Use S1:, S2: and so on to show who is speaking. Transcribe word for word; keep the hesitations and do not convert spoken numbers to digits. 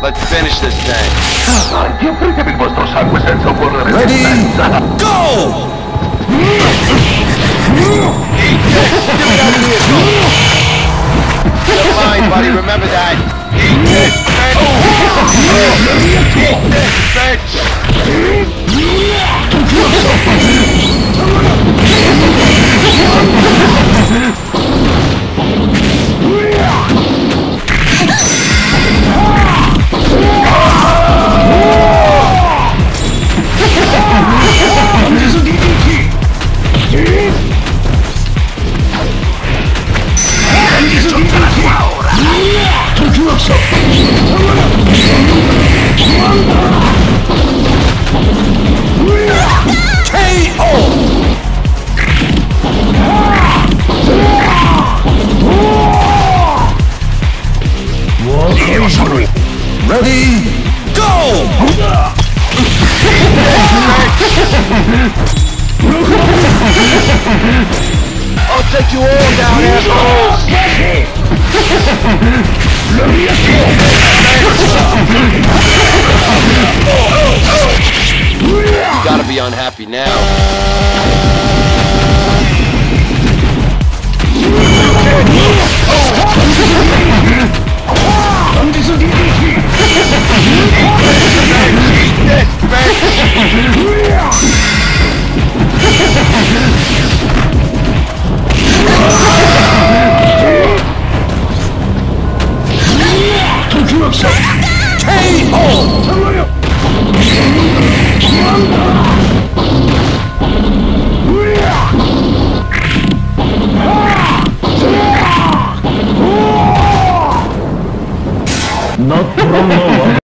S1: Let's finish this thing.
S2: Anche il vostro sangue senza opporre
S3: Ready?
S2: resistenza.
S3: Go!
S1: Eat this! Give me that vehicle! Good line, buddy, remember that. Eat this, bitch! Eat this, bitch!
S3: Ready? Go!
S1: I'll take you all down, assholes! You gotta be unhappy now.
S3: Not from